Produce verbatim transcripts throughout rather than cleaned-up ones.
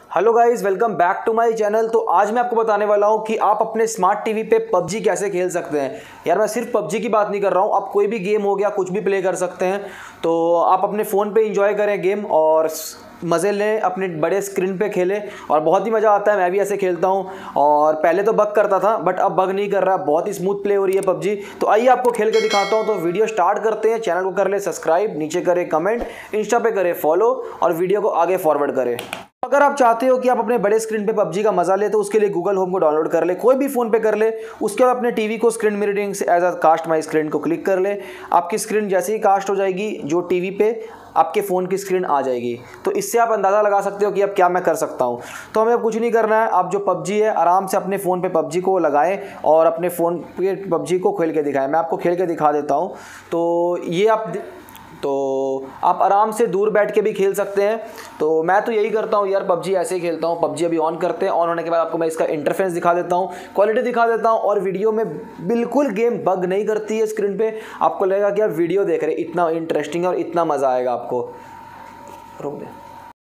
Hello guys, welcome back to my channel. तो आज मैं आपको बताने वाला हूं कि आप अपने स्मार्ट टीवी पे पबजी कैसे खेल सकते हैं। यार मैं सिर्फ पबजी की बात नहीं कर रहा हूं, आप कोई भी गेम हो गया कुछ भी प्ले कर सकते हैं। तो आप अपने फ़ोन पे एंजॉय करें गेम और मज़े लें, अपने बड़े स्क्रीन पे खेलें और बहुत ही मज़ा आता है। मैं भी ऐसे खेलता हूं और पहले तो बग करता था बट अब बग नहीं कर रहा, बहुत ही स्मूथ प्ले हो रही है पबजी। तो आइए आपको खेल के दिखाता हूं। तो वीडियो स्टार्ट करते हैं। चैनल को कर ले सब्सक्राइब, नीचे करें कमेंट, इंस्टा पे करें फॉलो और वीडियो को आगे फॉरवर्ड करें। अगर आप चाहते हो कि आप अपने बड़े स्क्रीन पे पबजी का मजा ले तो उसके लिए गूगल होम को डाउनलोड कर ले, कोई भी फ़ोन पे कर ले। उसके बाद अपने टीवी को स्क्रीन मिररिंग से as a cast my screen को क्लिक कर ले। आपकी स्क्रीन जैसे ही कास्ट हो जाएगी जो टीवी पे आपके फ़ोन की स्क्रीन आ जाएगी। तो इससे आप अंदाज़ा लगा सकते हो कि अब क्या मैं कर सकता हूँ। तो हमें अब कुछ नहीं करना है, आप जो पबजी है आराम से अपने फ़ोन पे पबजी को लगाएं और अपने फ़ोन पे पबजी को खेल के दिखाएं। मैं आपको खेल के दिखा देता हूँ। तो ये आप तो आप आराम से दूर बैठ के भी खेल सकते हैं। तो मैं तो यही करता हूँ यार, पबजी ऐसे ही खेलता हूँ। पबजी अभी ऑन करते हैं, ऑन होने के बाद आपको मैं इसका इंटरफेस दिखा देता हूँ, क्वालिटी दिखा देता हूँ और वीडियो में बिल्कुल गेम बग नहीं करती है स्क्रीन पे। आपको लगेगा कि आप वीडियो देख रहे हैं, इतना इंटरेस्टिंग है और इतना मज़ा आएगा आपको। रोक दे।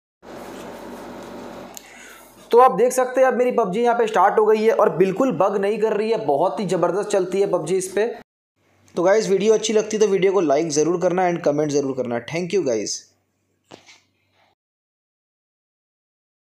तो आप देख सकते हैं अब मेरी पबजी यहाँ पे स्टार्ट हो गई है और बिल्कुल बग नहीं कर रही है, बहुत ही ज़बरदस्त चलती है पबजी इस पर। तो गाइज़ वीडियो अच्छी लगती है तो वीडियो को लाइक ज़रूर करना एंड कमेंट ज़रूर करना। Thank you guys.